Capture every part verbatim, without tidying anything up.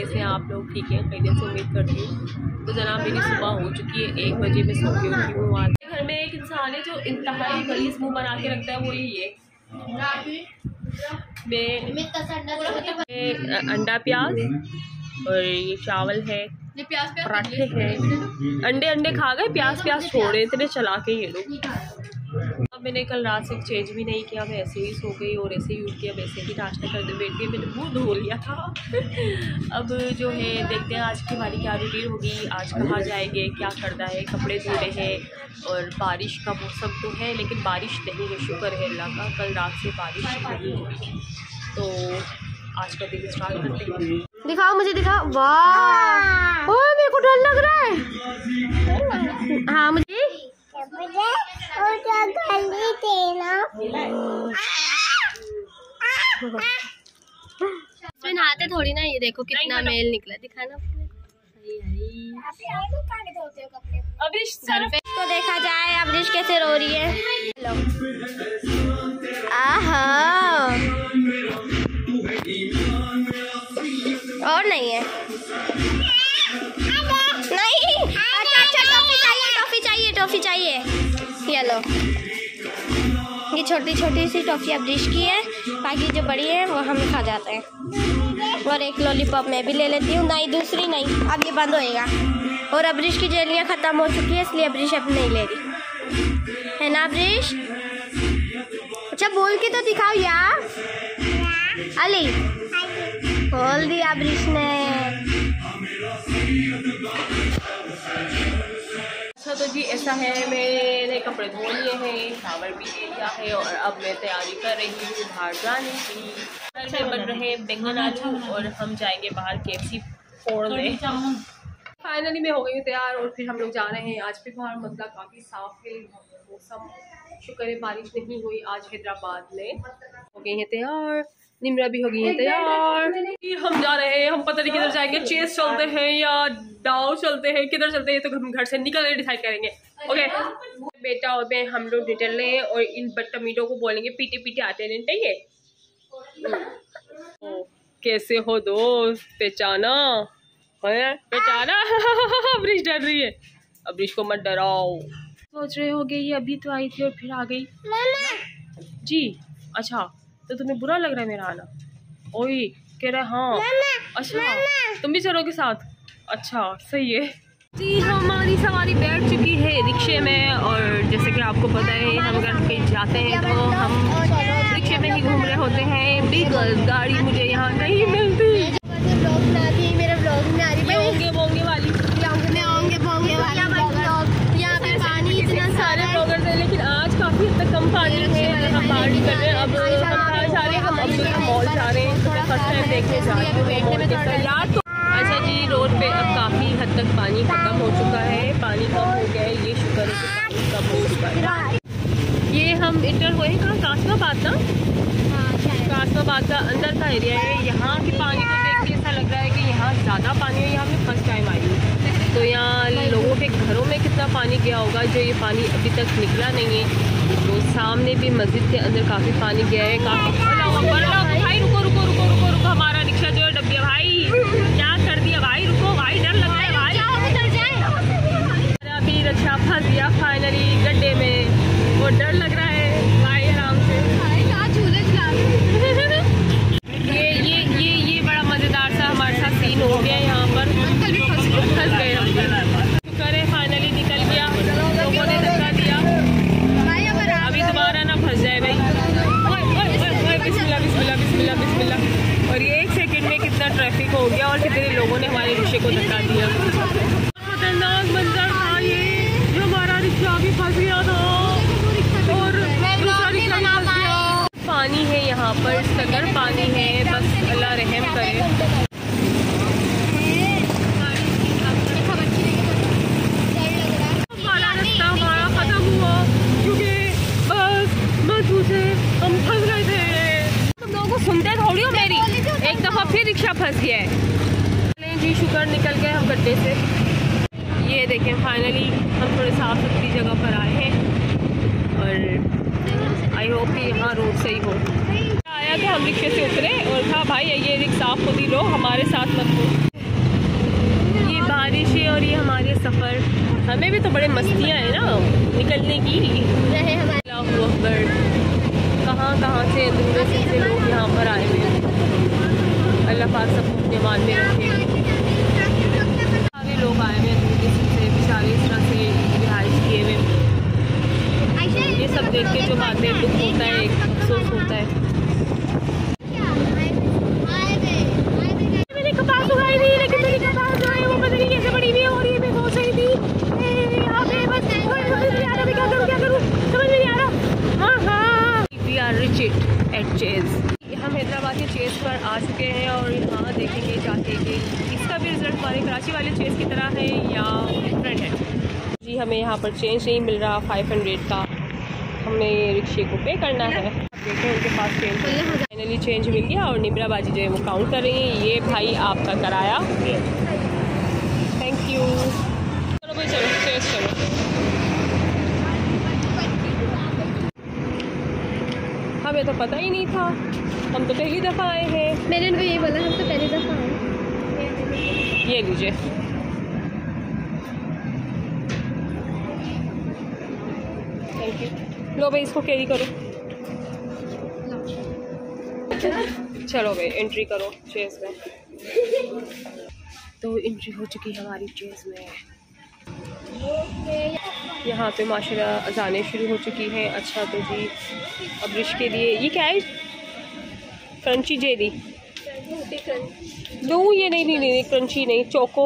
कैसे हैं आप लोग? ठीक है, खैरियत से उम्मीद करती हूँ। तो जनाब मेरी सुबह हो चुकी है, एक बजे में सो के उठी हूँ। आज घर में एक इंसान है जो इंतहाई गलीज मुँह बना के रखता है, वो यही है। मैं अंडा प्याज और ये चावल है, पराठे हैं। अंडे अंडे खा गए, प्याज प्याज छोड़े इतने चला के ये लोग। अब मैंने कल रात से चेंज भी नहीं किया, मैं ऐसे ही सो गई और ऐसे ही उठ के अब ऐसे ही नाश्ता करते बैठ गई। मैंने मुँह धो लिया था। अब जो है देखते हैं आज की हमारी क्या रूटीन होगी, आज कहाँ जाएंगे, क्या करना है। कपड़े धोने हैं और बारिश का मौसम तो है लेकिन बारिश नहीं है, शुक्र है अल्लाह का, कल रात से बारिश नहीं हुई। तो आज का दिन स्टार्ट करते हैं। दिखाओ मुझे, दिखाओ। वाह, ओए मेरे को डर लग रहा है। हाँ मुझे इसमें नहाते थोड़ी ना, ये देखो कितना मेल निकला, दिखाना। अब्रिश घर पे तो देखा जाए अब्रिश कैसे रो रही है। हेलो, आहा, और नहीं है, नहीं। अच्छा अच्छा, टॉफी चाहिए, टॉफी चाहिए, टॉफी चाहिए। ये लो, ये छोटी छोटी सी टॉफी अब्रिश की है, बाकी जो बड़ी है वो हम खा जाते हैं। और एक लॉलीपॉप मैं भी ले लेती हूँ। नहीं, दूसरी नहीं, अब ये बंद होएगा। और अब्रिश की जेलियाँ ख़त्म हो चुकी है, इसलिए अब्रिश अब नहीं ले रही है ना अब्रिश। अच्छा बोल के तो दिखाओ यार। अली बोल दिया अब्रिश ने। अच्छा तो जी ऐसा है, मैंने कपड़े धो लिए हैं, शावर भी ले लिया है और अब मैं तैयारी कर रही हूँ बाहर जाने की। अच्छा बन रहे बैंगन आलू और हम जाएंगे बाहर केएफसी फोड़ने। फाइनली मैं हो गई हूँ तैयार और फिर हम लोग जा रहे हैं। आज भी बाहर मतलब काफ़ी साफ है मौसम, शुक्र है बारिश नहीं हुई आज हैदराबाद में। हो गई है तैयार, निमरा भी हो गई है तैयार। हम जा रहे हैं, हम पता नहीं किधर जाएंगे, चेस चलते हैं या डाउ चलते हैं, किधर चलते हैं तो हम घर से निकल के डिसाइड करेंगे। ओके बेटा और मैं हम लोग निकल रहे हैं और इन बदतमीजों को बोलेंगे पीटे पीटे आते नहीं है। कैसे हो दोस्त, पहचाना है? पहचाना? अब्रिश डर रही है, अब्रिश को मत डराओ। सोच रहे हो गए ये अभी तो आई थी और फिर आ गई जी। अच्छा तो तुम्हें बुरा लग रहा है मेरा आना? ओए कह रहा है हाँ। अच्छा तुम भी चलोगे साथ? अच्छा सही है जी। हमारी सवारी बैठ चुकी है रिक्शे में और जैसे कि आपको पता है हम अगर कहीं जाते हैं तो हम रिक्शे में ही घूम रहे होते हैं। बिगल गाड़ी मुझे यहाँ नहीं मिलती। मेरा ब्लॉग में आ रही होंगे बोंगे वाली यहाँ पे पानी इतना सारे ब्लॉगर्स हैं लेकिन आज काफ़ी हद तक कम पानी है। हम बाहर निकल रहे हैं, अब हम जा रहे हैं, हम अमृता मॉल जा रहे हैं। तो मैं फर्स्ट टाइम देखने जा रही हूँ यार। तो अच्छा जी रोड पे अब काफ़ी हद तक पानी खत्म हो चुका है, पानी कम हो गया है, ये शुक्र है कि पानी कम हो चुका है। ये हम इंटर हुए हैं कहाँ, कासमाबाद ना, कासमाबाद का अंदर का एरिया है। यहाँ के पानी को देख के ऐसा लग रहा है कि यहाँ ज़्यादा पानी है। यहाँ मैं फर्स्ट टाइम आई हूँ तो यहाँ लोगों के घरों में कितना पानी गया होगा जो ये पानी अभी तक निकला नहीं है। तो सामने भी मस्जिद के अंदर काफ़ी पानी गया है, काफ़ी। भाई रुको रुको रुको रुको रुको, हमारा रिक्शा जो है डब्बिया भाई क्या कर दिया भाई, रुको भाई, डर लग रहा है भाई। अभी रिक्शा फंस गया फाइनली गड्ढे में और डर लग रहा है भाई, आराम से। ये ये ये ये बड़ा मज़ेदार सा हमारे साथ सीन हो गया यहाँ पर, फंस गए हम। शुक्र है फाइनली निकल गया, लोगों ने धक्का दिया, अभी दोबारा ना फंस जाए भाई। बिस्मिल्लाह बिस्मिल्लाह बिस्मिल्लाह बिस्मिल्लाह। और ये एक सेकंड में कितना ट्रैफिक हो गया और कितने लोगों ने हमारे रिक्शे को धक्का दिया। खतरनाक मंजर था ये, जो हमारा रिक्शा भी फंस गया था और दूसरा रिक्शा भी फंस गया। पानी है यहाँ पर, सगर पानी है, बस अल्लाह रहम करे। हम फंस गए थे, तुम लोगों को सुनते थोड़ी हो मेरी, एक दफ़ा फिर रिक्शा फंस गया है जी। शुक्र निकल गए हम गड्ढे से। ये देखें फाइनली हम थोड़े साफ सुथरी जगह पर आए हैं और आई होप कि यहाँ रोड सही हो। आया तो हम रिक्शे से उतरे और कहा भाई ये रिक्शा साफ होती लो, हमारे साथ मत हो। बारिशें और ये हमारे सफ़र, हमें भी तो बड़े मस्तियाँ हैं ना निकलने की। रहे हमारे अल्लाहू अकबर, कहाँ कहाँ से दूर से लोग यहाँ पर आए हुए हैं। अल्लाह पाक सब अपने मान में रखे। सारे लोग आए हुए हैं दूर से, बेचारे इस तरह से रिहाइश किए हुए। ये सब देख के जो बातें दुख होता है, एक अफसोस होता है। मैंने कपास उगाई थी लेकिन मेरी कपास जो है वो पता नहीं कैसे बड़ी हुई है और ये मैं सोच रही थी यहाँ पे बस समझ नहीं आ रहा मैं क्या करूँ क्या करूँ समझ नहीं आ रहा। हाँ हाँ we are reach it at chase. हम हैदराबाद के चेज पर आ चुके हैं और यहाँ देखेंगे जाके कि इसका भी रिजल्ट हमारे कराची वाले चेज की तरह है या डिफरेंट है। जी हमें यहाँ पर चेंज नहीं मिल रहा फाइव हंड्रेड का, हमें रिक्शे को पे करना है। देखें उनके पास चेंज फाइनली चेंज मिल गया और निब्रा बाजी जो है वो काउंट कर रही है। ये भाई आपका कराया, थैंक यू। चलो भाई चलो चेज चलो। हमें तो पता ही नहीं था, हम तो पहली दफ़ा आए हैं। मैंने उनको ये बोला हम तो पहली दफ़ा आए। ये लीजिए थैंक यू। लो भाई इसको कैरी करो। चलो भाई एंट्री करो चेस में। तो एंट्री हो चुकी है हमारी चेस में। यहाँ पे माशाल्लाह अजानें शुरू हो चुकी हैं। अच्छा तो जी अब रिश के लिए ये क्या है? क्रंची जेली दो ये नहीं नहीं नहीं क्रंची नहीं, चोको।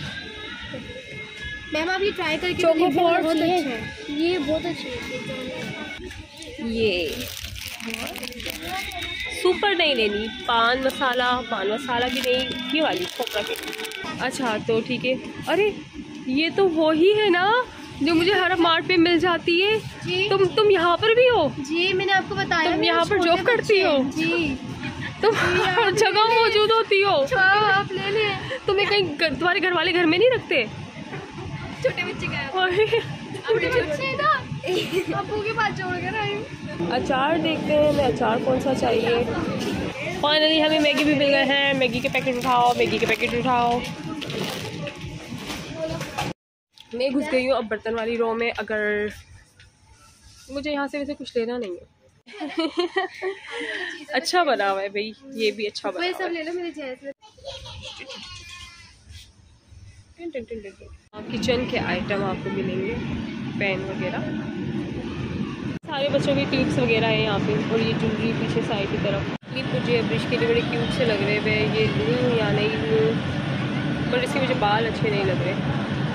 मैम आप ये ट्राई करके चोको बहुत अच्छा है, ये बहुत अच्छी है। ये सुपर नहीं लेनी, पान मसाला पान मसाला की नहीं, ये वाली खोपरा की। अच्छा तो ठीक है। अरे ये तो वही है ना जो मुझे हर मार्ट पे मिल जाती है। जी तुम तुम यहाँ पर भी हो? जी मैंने आपको बताया। तुम यहाँ पर जॉब करती हो? जी तुम हर जगह मौजूद होती हो। आप ले लें। तुम्हें कहीं तुम्हारे घर वाले घर में नहीं रखते? छोटे बच्चे का अबू के पास छोड़ कर आई हूँ। अचार देखते हैं, मैं अचार कौन सा चाहिए। फाइनली हमें मैगी भी मिल गए हैं। मैगी के पैकेट उठाओ, मैगी के पैकेट उठाओ। मैं घुस गई हूँ अब बर्तन वाली रो में। अगर मुझे यहाँ से वैसे कुछ लेना नहीं है। अच्छा बना हुआ है भाई, ये भी अच्छा बना हुआ है। सब ले लो मेरे जैसे। किचन के आइटम आपको मिलेंगे, पेन वगैरह, सारे बच्चों के क्लिप्स वगैरह हैं यहाँ पे। और ये ज्वेलरी पीछे साइड की तरफ। क्लिप मुझे ब्रिश के लिए बड़े क्यूट से लग रहे हैं। ये लूँ या नहीं लूँ, पर इसके मुझे बाल अच्छे नहीं लग रहे।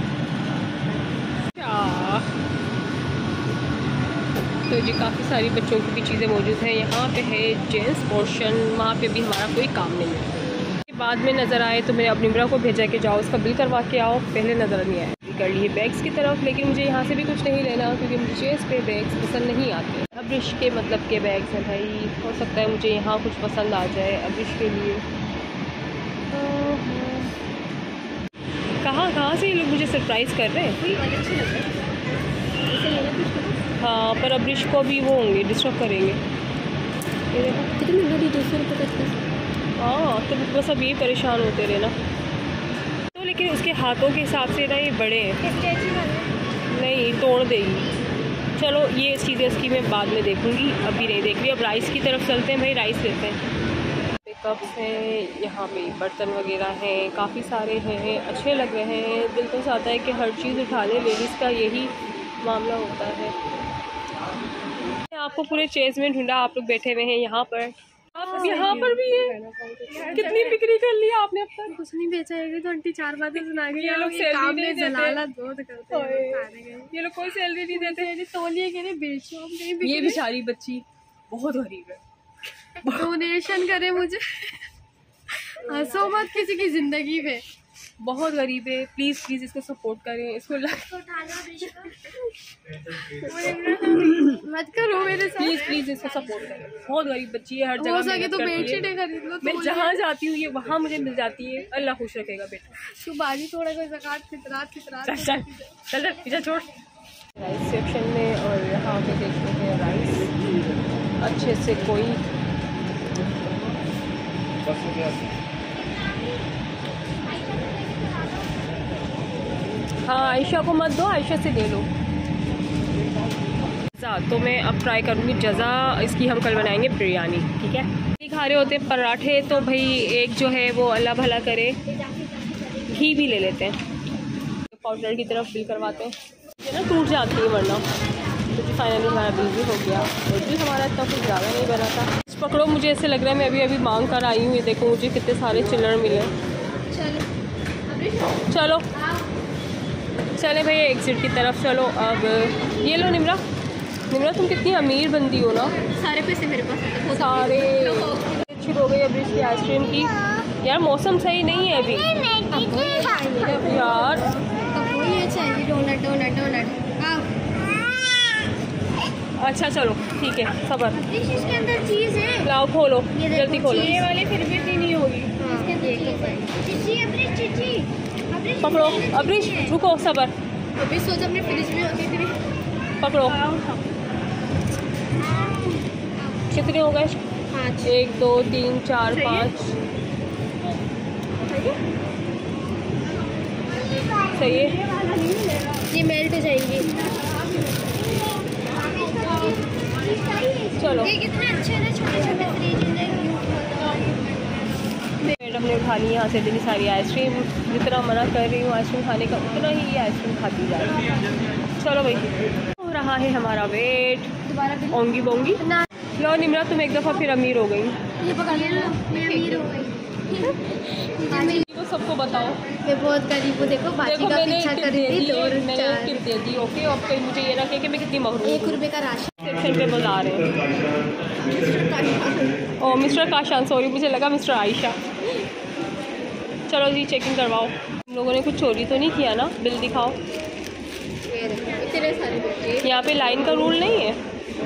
तो जी काफ़ी सारी बच्चों की भी चीज़ें मौजूद हैं। यहाँ पे है जेंट्स पोर्शन, वहाँ पे भी हमारा कोई काम नहीं है। बाद में नज़र आए तो मैंने अपनी निब्रा को भेजा कि जाओ उसका बिल करवा के आओ, पहले नज़र नहीं आया। कर लिए बैग्स की तरफ, लेकिन मुझे यहाँ से भी कुछ नहीं लेना क्योंकि मुझे चेस पे बैग्स पसंद नहीं आते। अब्रिश के मतलब के बैग्स हैं भाई, हो सकता है मुझे यहाँ कुछ पसंद आ जाए अब्रिश के लिए। कहाँ कहाँ से ये लोग मुझे सरप्राइज़ कर रहे हैं। हाँ पर अब्रिश को भी वो होंगे डिस्टर्ब करेंगे। हाँ तो बस अब ये परेशान होते रहे ना। तो लेकिन उसके हाथों के हिसाब से ना ये बड़े हैं, नहीं तोड़ देगी। चलो ये चीज़ें इसकी मैं बाद में देखूँगी, अभी नहीं देख रही। अब राइस की तरफ चलते हैं भाई, राइस लेते हैं। कप्स हैं यहाँ पे, बर्तन वगैरह हैं, काफ़ी सारे हैं, अच्छे लग रहे हैं। दिल तो चाहता है कि हर चीज़ उठा ले, लेडीज़ का यही मामला होता है। आपको पूरे चेज में ढूंढा, आप लोग बैठे हुए हैं यहाँ पर। आप यहाँ पर भी है। कितनी बिक्री कर ली आपने अब तक? कुछ नहीं बेचा है, ट्वेंटी चार बातें सुना के ये लोग सैलरी नहीं देते। ये लोग कोई सैलरी नहीं देते। तोलिए के लिए बेचो, ये बेचारी बच्ची बहुत गरीब है। डोनेशन करे मुझे, हंसो मत किसी की जिंदगी पे, बहुत गरीब है। प्लीज़ प्लीज़ इसको सपोर्ट करें, इसको मत करो मेरे साथ। प्लीज़ प्लीज़ इसको सपोर्ट करें, बहुत गरीब बच्ची है। हर जगह हो सके तो बेडशीटें खरीद लो। मैं जहाँ जाती हूँ ये वहाँ मुझे मिल जाती है। अल्लाह खुश रखेगा बेटा। तू बाजी थोड़ा कोई ज़कात फितरात फितरात चल चल चल चल पीछे छोड़। राइस सेक्शन में और यहाँ पे देखते हैं राइस अच्छे से कोई हाँ आयशा को मत दो, आयशा से ले लो। तो मैं अब ट्राई करूँगी जज़ा, इसकी हम कल बनाएंगे बिरयानी, ठीक है। खा रहे होते पराठे तो भाई एक जो है वो अल्लाह भला करे घी भी ले लेते हैं, पाउडर की तरफ बिल करवाते हैं, ये ना टूट जाती है वरना। क्योंकि फाइनली हमारा बिल भी हो गया और बिल हमारा इतना कुछ ज़्यादा नहीं बना था। पकड़ो, मुझे ऐसे लग रहा है मैं अभी अभी मांग कर आई हूँ। ये देखो मुझे कितने सारे चिल्लर मिले। चलो चले भाई एग्जिट की तरफ चलो। अब ये लो निमरा, निमरा तुम कितनी अमीर बंदी हो ना, सारे पैसे मेरे पास सारे। अच्छी हो गई अभी इसकी आइसक्रीम की। यार मौसम सही नहीं है अभी यार। ये चाहिए डोनट डोनट डोनट। अच्छा चलो ठीक है, सबर। इसके अंदर चीज़ है, लाओ खोलो, जल्दी खोलो। ये वाले फिर भी इतनी नहीं होगी। पकड़ो अब्रिश, रुको सबर। अभी सोच अपने फ्रिज में होती थी। पकड़ो, कितने हो गए? पाँच। एक दो तीन चार पाँच। सही है, ये मेल्ट हो जाएंगी। चलो ये कितने अच्छे हैं, छोटे छोटे फ्रिज हैं। मैडम ने उठा ली यहाँ से इतनी सारी आइसक्रीम। जितना मना कर रही हूँ आइसक्रीम खाने का उतना ही ये आइसक्रीम खाती जा रही है। चलो भाई हो रहा है हमारा वेट। दोबारा ओंगी बोंगी ना। लो निमरा तुम एक दफ़ा फिर अमीर हो गई। ये पकड़ लिया, मैं अमीर हो गई। तो सबको बताओ मैं बहुत गरीब हूँ। देखो बाकी देखो का मैंने पीछा टिप कर दे रही दी, थी। दो मैंने चार टिप दे दी। ओके अब कोई मुझे ये ना कहे कि मैं कितनी महरूम एक रुपए का राशन। रिसेप्शन पे बुला रहे हैं। ओ मिस्टर काशान, सॉरी मुझे लगा मिस्टर आयशा। चलो जी चेकिंग करवाओ। हम लोगों ने कुछ चोरी तो नहीं किया ना? बिल दिखाओ। इतने सारे यहाँ पे लाइन का रूल नहीं है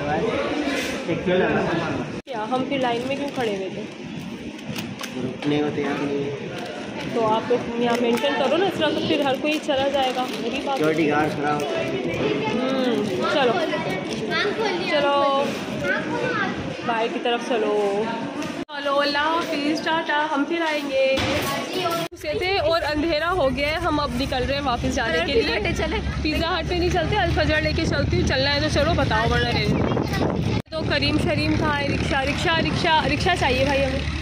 क्या? हम फिर लाइन में क्यों खड़े हुए थे? रुकने को तैयार नहीं। तो आप लोग यहाँ मेंशन करो ना, इस तरह तो फिर हर कोई चला जाएगा। बुरी बात। सिक्योरिटी गार्ड खड़ा होता है। हम्म चलो चलो बाहर की तरफ चलो। चलो अल्लाह हाफिज़, टाटा, हम फिर आएंगे। उसे थे और अंधेरा हो गया है, हम अब निकल रहे हैं वापस जाने के लिए। चले पिज़्ज़ा हट पे नहीं चलते, अल-फजर लेके चलती हूँ। चलना है तो चलो बताओ वरना रेंज। तो करीम शरीम कहाँ है? रिक्शा रिक्शा रिक्शा रिक्शा चाहिए भाई हमें।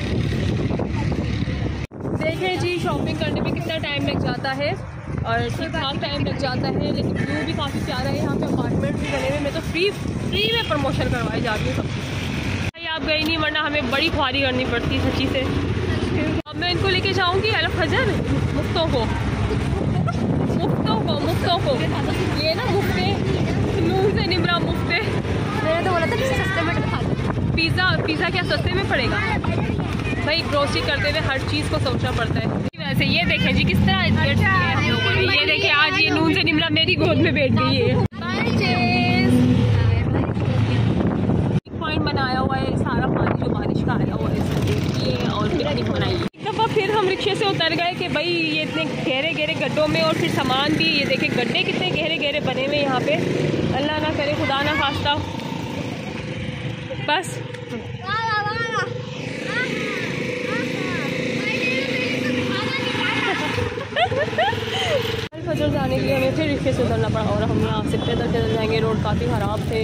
देखें जी शॉपिंग करने में कितना टाइम लग जाता है और ठीक ठाक टाइम लग जाता है, लेकिन व्यू भी काफ़ी प्यारा है। यहाँ पे अपार्टमेंट भी बने हुए। मैं तो फ्री फ्री में प्रमोशन करवाई जाती हूँ सबकी। भाई आप गई नहीं वरना हमें बड़ी ख्वारी करनी पड़ती सच्ची से। अब मैं इनको लेके जाऊँगी अल-फजर मुफ्तों को मुफ्तों को मुफ्तों को ये ना मुफ्ते नूर से निमरा मुफ्ते। मैंने तो बोला था कि सस्ते में खा लो। पिज़्ज़ा पिज़्ज़ा क्या सस्ते में पड़ेगा भाई? ग्रोसरी करते हुए हर चीज़ को सोचना पड़ता है। वैसे ये देखें जी किस तरह इज्जत की है हम लोगों ने। ये देखें आज ये नून से निमरा मेरी गोद में बैठ गई है। पॉइंट बनाया हुआ है, सारा पानी जो बारिश का आया हुआ है इसको देखिए और पिकनिक बनाइए। एक दफ़ा फिर हम रिक्शे से उतर गए कि भाई ये इतने गहरे गहरे गड्ढों में और फिर सामान भी ये देखें गड्ढे कितने गहरे गहरे बने हुए यहाँ पे। अल्लाह ना करे खुदा ना खास्ता। बस फजर जाने के लिए हमें फिर रिक्शे से उतरना पड़ा और हम यहाँ से पैदल पैदल जाएंगे। रोड काफ़ी ख़राब थे।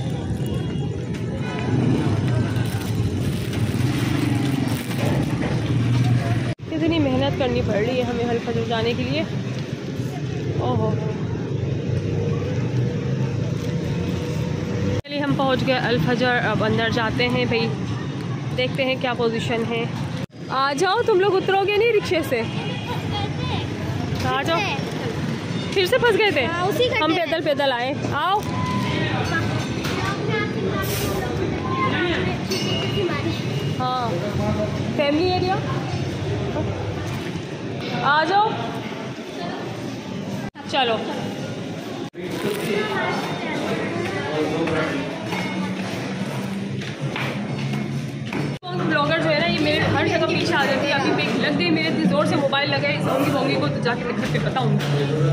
इतनी मेहनत करनी पड़ रही है हमें अल फजर जाने के लिए। ओहो चलिए हम पहुँच गए अल फजर। अब अंदर जाते हैं भाई, देखते हैं क्या पोजीशन है। आ जाओ तुम लोग, उतरोगे नहीं रिक्शे से? आ जाओ। फिर से फंस गए थे हम, पैदल पैदल आए। आओ हाँ फैमिली एरिया आ जाओ। चलो ब्लॉगर जो है ना ये मेरे हर जगह पीछे आ जाती है। अभी पे लग गई मेरे इतनी जोर से मोबाइल लगा इस ओंगी बोंगी को, तो जाके मैं घर पे बताऊँगी।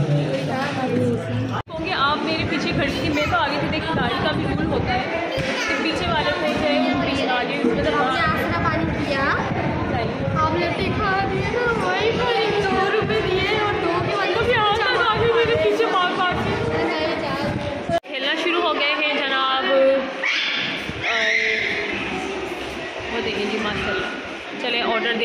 होंगे आप मेरे पीछे खड़ी थी, मैं तो आगे थी। देखिए गाड़ी का भी रूल होता है कि पीछे वाले थे पीछे आगे पानी पिया आपने खा दिया ना, दो रुपये दिए और दो के वाले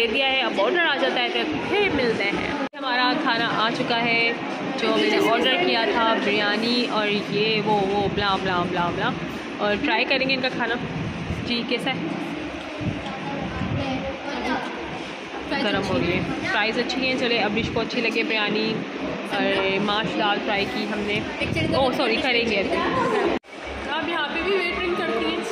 दे दिया है, अब ऑर्डर आ जाता है तो फिर मिलते हैं। हमारा खाना आ चुका है जो मैंने ऑर्डर किया था, बिरयानी और ये वो वो ब्ला ब्ला ब्ला ब्ला, और ट्राई करेंगे इनका खाना। जी कैसा है? गर्म हो रही है। फ्राइज़ अच्छी हैं। चले अब्रिश को अच्छी लगे बिरयानी और माश दाल फ्राई की हमने, ओह सॉरी करेंगे अभी। आप यहाँ पे भी वेटरिंग करती हैं?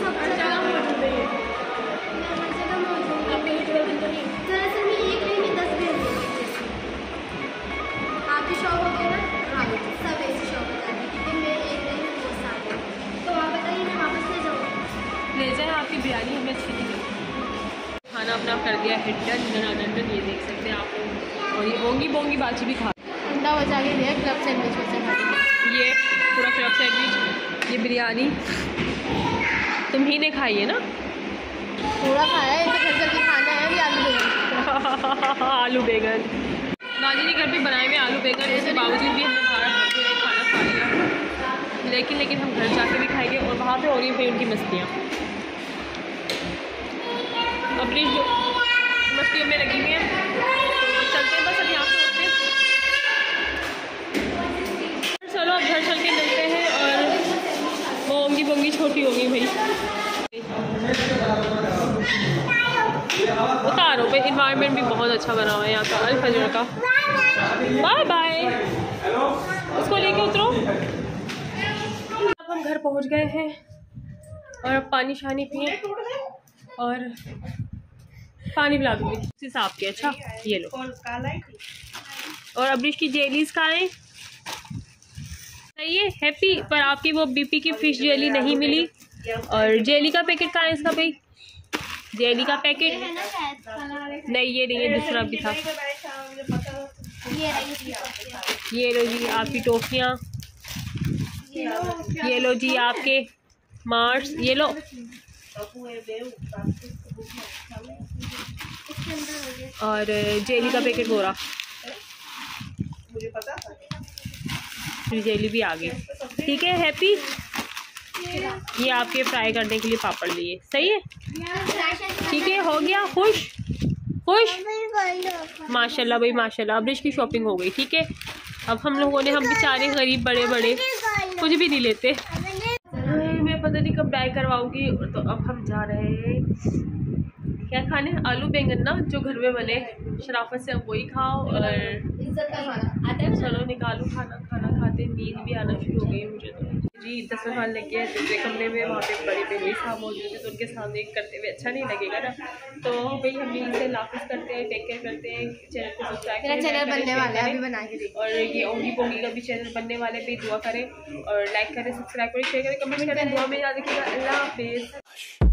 ले जाए आपकी बिरयानी हमें अच्छी नहीं लगी। खाना अपना कर दिया है डन डन डन, ये देख सकते हैं आप लोग। और ये ओंगी बोंगी बाजी भी खा, अंडा बचा के दिया क्लब सैंडविच में से, ये पूरा क्लब सैंडविच, ये बिरयानी तुम ही ने खाई है ना? पूरा खाया है, इसे घर जल्दी खाना है। अभी आलू बेगन आलू बेगन दादी ने घर पे बनाए हुए आलू बेगन, इसके बावजूद भी हमने बाहर खाना खा लिया, लेकिन लेकिन हम घर जाके भी खाएंगे। और वहाँ पे हो रही हुई उनकी मस्तियाँ, अपनी जो मस्तियों में लगी हुई हैं। तो चलते हैं बस अब यहाँ से उठते हैं। चलो अब घर चल के मिलते हैं। और वो होंगी बोंगी छोटी होगी भाई, उतारो पे। इन्वायरमेंट भी बहुत अच्छा बना हुआ है यहाँ का, अल फजर का। बाय बाय, उसको लेके उतरो। अब हम घर पहुँच गए हैं और अब पानी शानी पिए और पानी पिला दूँगी साफ के। अच्छा ये लो। और अब्रिश की जेलीज खाएं। सही है हैप्पी, पर आपकी वो बीपी की फिश जेली नहीं मिली। और जेली का पैकेट कहाँ है इसका भाई? जेली का पैकेट नहीं, ये नहीं है, दूसरा भी था। ये लो जी आपकी टॉफियाँ, ये लो जी आपके मार्स, ये लो। और जेली का पैकेट बोरा, फिर जेली भी आ गई। ठीक है हैप्पी, ये आपके फ्राई करने के लिए पापड़ लिए। सही है, ठीक है, हो गया खुश खुश। माशाल्लाह भाई माशाल्लाह, अब्रिश की शॉपिंग हो गई। ठीक है, अब हम लोगों ने, हम बेचारे गरीब बड़े बड़े कुछ भी नहीं लेते। मैं पता नहीं कब डाई करवाऊंगी। तो अब हम जा रहे हैं क्या खाने? आलू बैंगन ना, जो घर में बने शराफत से, अब वही खाओ। और चलो निकालो खाना, खाना खाते नींद भी आना शुरू हो गई मुझे तो। जी दस साल लग गया है दूसरे कमरे में, वहाँ पे बड़े बेबी साहब मौजूद है, तो उनके सामने करते हुए अच्छा नहीं लगेगा ना। तो भाई हम इनसे लाफिज करते हैं, टेक केयर करते हैं। चैनल को सब्सक्राइब करें, चैनल बनने वाला है, अभी बना के देखिए। और ये ओंगी पोंगी का भी चैनल बनने वाले पे दुआ करें और लाइक करें, सब्सक्राइब करें, शेयर करें, कमेंट करें, दुआ में याद रखिएगा। अल्लाह हाफिज़।